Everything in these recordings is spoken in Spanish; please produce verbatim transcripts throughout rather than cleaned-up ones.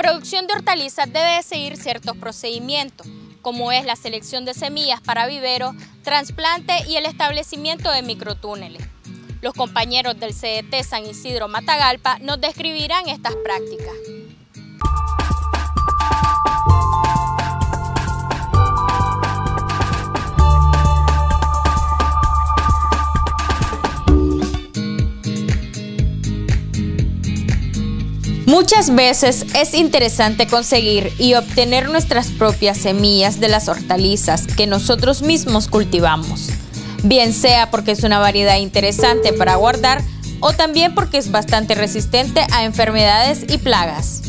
producción de hortalizas debe seguir ciertos procedimientos, como es la selección de semillas para vivero, trasplante y el establecimiento de microtúneles. Los compañeros del C D T San Isidro Matagalpa nos describirán estas prácticas. Muchas veces es interesante conseguir y obtener nuestras propias semillas de las hortalizas que nosotros mismos cultivamos, bien sea porque es una variedad interesante para guardar o también porque es bastante resistente a enfermedades y plagas.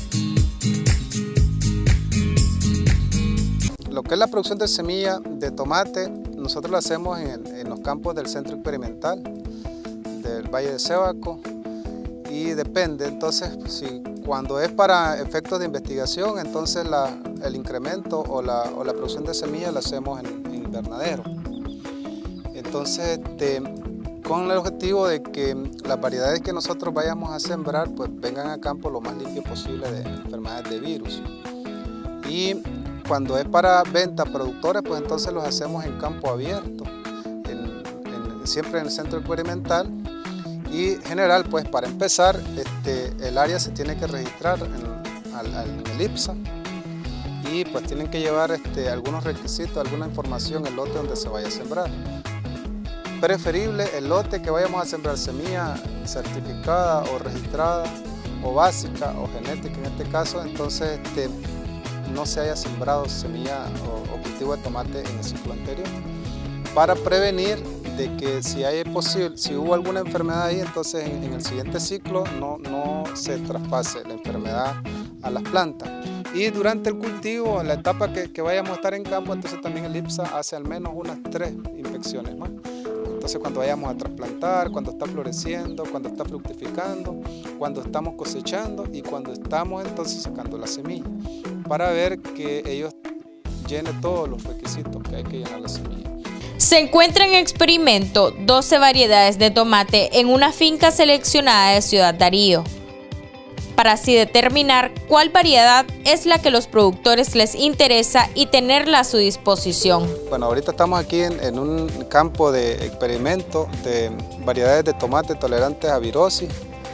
Lo que es la producción de semilla de tomate, nosotros lo hacemos en, en los campos del Centro Experimental del Valle de Cebaco. Y depende, entonces, si cuando es para efectos de investigación, entonces la, el incremento o la, o la producción de semillas la hacemos en, en invernadero. Entonces, este, con el objetivo de que las variedades que nosotros vayamos a sembrar, pues vengan a campo lo más limpio posible de enfermedades de virus. Y cuando es para venta a productores, pues entonces los hacemos en campo abierto, en, en, siempre en el Centro Experimental. Y general, pues para empezar, este, el área se tiene que registrar en, al, al, en el IPSA y pues tienen que llevar este, algunos requisitos, alguna información, el lote donde se vaya a sembrar. Preferible el lote que vayamos a sembrar semilla certificada o registrada o básica o genética en este caso, entonces este, no se haya sembrado semilla o, o cultivo de tomate en el ciclo anterior, para prevenir de que si hay posible, si hubo alguna enfermedad ahí, entonces en, en el siguiente ciclo no, no se traspase la enfermedad a las plantas. Y durante el cultivo, en la etapa que, que vayamos a estar en campo, entonces también el IPSA hace al menos unas tres inspecciones más. Entonces cuando vayamos a trasplantar, cuando está floreciendo, cuando está fructificando, cuando estamos cosechando y cuando estamos entonces sacando la semilla, para ver que ellos llenen todos los requisitos que hay que llenar la semilla. Se encuentra en experimento doce variedades de tomate en una finca seleccionada de Ciudad Darío, para así determinar cuál variedad es la que a los productores les interesa y tenerla a su disposición. Bueno, ahorita estamos aquí en, en un campo de experimento de variedades de tomate tolerantes a virosis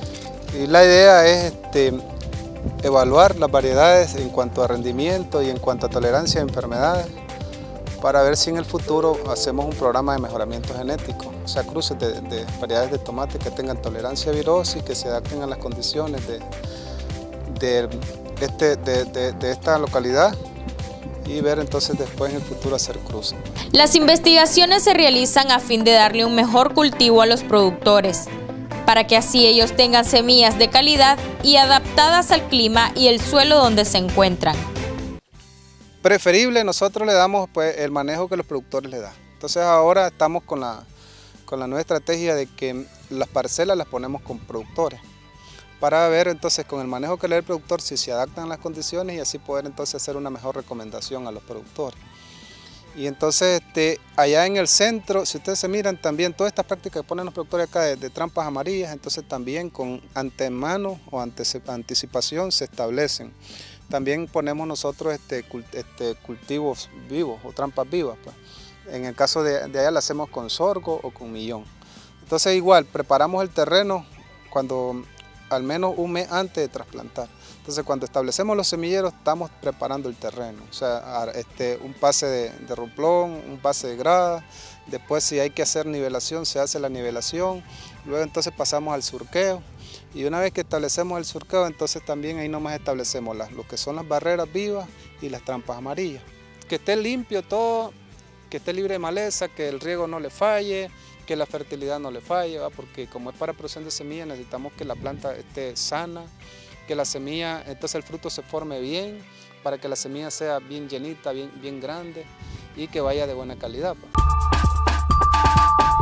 y la idea es este, evaluar las variedades en cuanto a rendimiento y en cuanto a tolerancia a enfermedades, para ver si en el futuro hacemos un programa de mejoramiento genético, o sea, cruces de, de variedades de tomate que tengan tolerancia a virosis, que se adapten a las condiciones de, de, este, de, de, de esta localidad y ver entonces después en el futuro hacer cruces. Las investigaciones se realizan a fin de darle un mejor cultivo a los productores, para que así ellos tengan semillas de calidad y adaptadas al clima y el suelo donde se encuentran. Preferible, nosotros le damos pues, el manejo que los productores le dan. Entonces ahora estamos con la, con la nueva estrategia de que las parcelas las ponemos con productores, para ver entonces con el manejo que le da el productor si se adaptan a las condiciones y así poder entonces hacer una mejor recomendación a los productores. Y entonces este, allá en el centro, si ustedes se miran también todas estas prácticas que ponen los productores acá de, de trampas amarillas, entonces también con antemano o anticipación se establecen. También ponemos nosotros este, este, cultivos vivos o trampas vivas. Pues. En el caso de, de allá lo hacemos con sorgo o con millón. Entonces igual, preparamos el terreno cuando al menos un mes antes de trasplantar. Entonces cuando establecemos los semilleros estamos preparando el terreno. O sea, este, un pase de, de romplón, un pase de grada. Después si hay que hacer nivelación, se hace la nivelación. Luego entonces pasamos al surqueo. Y una vez que establecemos el surqueo, entonces también ahí nomás establecemos las, lo que son las barreras vivas y las trampas amarillas. Que esté limpio todo, que esté libre de maleza, que el riego no le falle, que la fertilidad no le falle, ¿va? Porque como es para producción de semillas necesitamos que la planta esté sana, que la semilla, entonces el fruto se forme bien, para que la semilla sea bien llenita, bien, bien grande y que vaya de buena calidad, ¿va?